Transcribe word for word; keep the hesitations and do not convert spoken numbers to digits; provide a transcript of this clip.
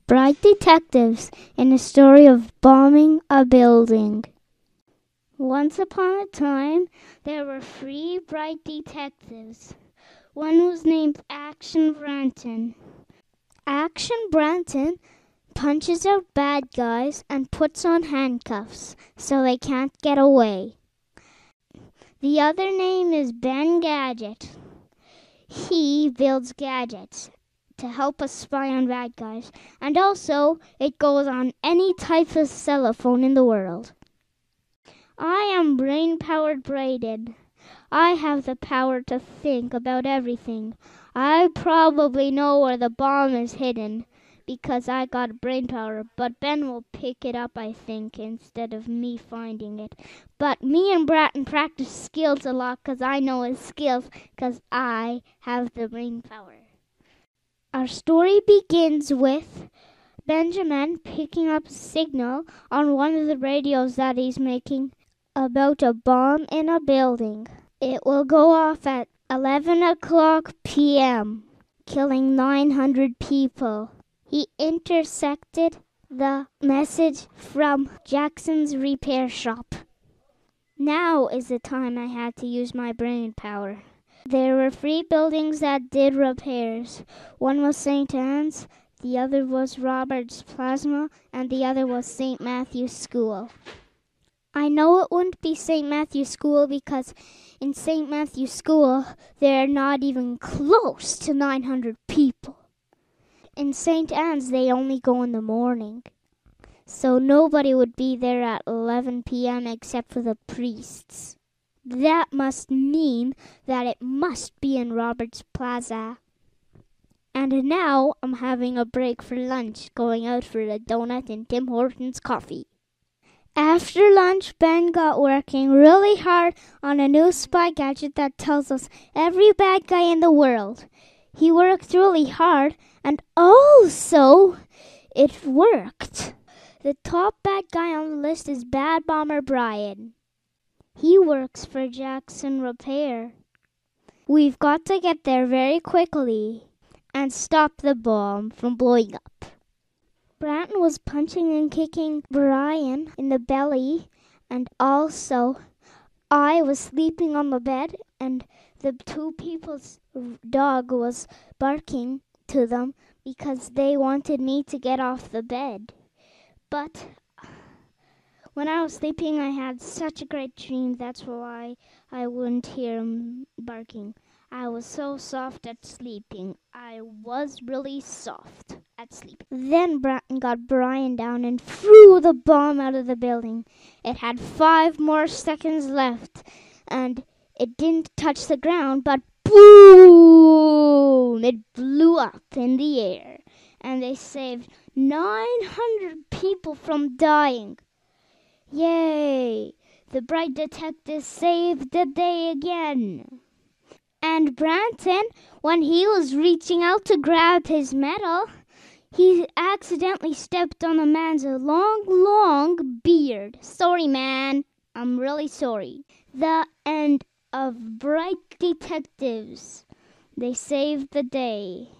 Breit Detectives in a story of bombing a building. Once upon a time, there were three Breit Detectives. One was named Action Braden. Action Braden punches out bad guys and puts on handcuffs so they can't get away. The other name is Ben Gadget. He builds gadgets to help us spy on bad guys, and also it goes on any type of cell phone in the world. I am brain-powered Braden. I have the power to think about everything. I probably know where the bomb is hidden because I got brain power, but Ben will pick it up, I think, instead of me finding it. But me and Braden practice skills a lot because I know his skills because I have the brain power. Our story begins with Benjamin picking up a signal on one of the radios that he's making about a bomb in a building. It will go off at eleven o'clock p.m., killing nine hundred people. He intersected the message from Jackson's repair shop. Now is the time I had to use my brain power. There were three buildings that did repairs. One was Saint Anne's, the other was Robert's Plasma, and the other was Saint Matthew's School. I know it wouldn't be Saint Matthew's School because in Saint Matthew's School, there are not even close to nine hundred people. In Saint Anne's, they only go in the morning. So nobody would be there at eleven p.m. except for the priests. That must mean that it must be in Robert's Plaza. And now I'm having a break for lunch, going out for a donut and Tim Hortons coffee. After lunch, Ben got working really hard on a new spy gadget that tells us every bad guy in the world. He worked really hard, and also it worked. The top bad guy on the list is Bad Bomber Brian. He works for Jackson Repair. We've got to get there very quickly and stop the bomb from blowing up. Braden was punching and kicking Brian in the belly, and also I was sleeping on the bed, and the two people's dog was barking to them because they wanted me to get off the bed. But when I was sleeping, I had such a great dream. That's why I wouldn't hear him barking. I was so soft at sleeping. I was really soft at sleeping. Then Braden got Brian down and threw the bomb out of the building. It had five more seconds left, and it didn't touch the ground, but boom! It blew up in the air, and they saved nine hundred people from dying. Yay! The Breit Detectives saved the day again. And Braden, when he was reaching out to grab his medal, he accidentally stepped on a man's long, long beard. Sorry, man. I'm really sorry. The end of Breit Detectives. They saved the day.